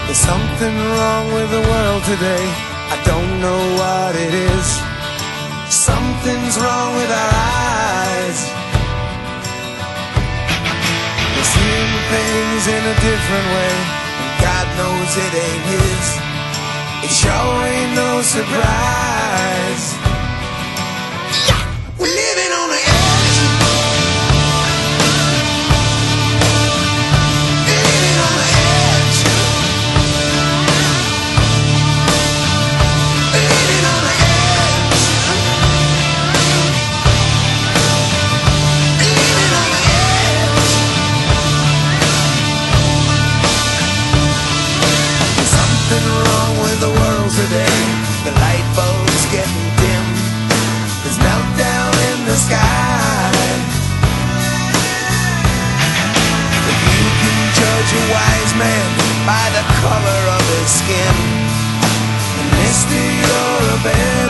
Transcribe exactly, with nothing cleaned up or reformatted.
There's something wrong with the world today. I don't know what it is. Something's wrong with our eyes. We're seeing things in a different way, and God knows it ain't His. It sure ain't no surprise. Yeah, we're living on the edge. Living on the edge. Living on the edge. Living on the edge. There's something wrong with the world today. The light bulb's getting dim. There's meltdown in the sky. If you can judge a wise man by the color of his skin, then mister, you're a better